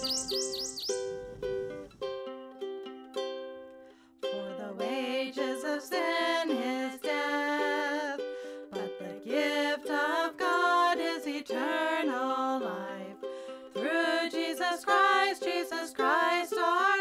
For the wages of sin is death, but the gift of God is eternal life. Through Jesus Christ our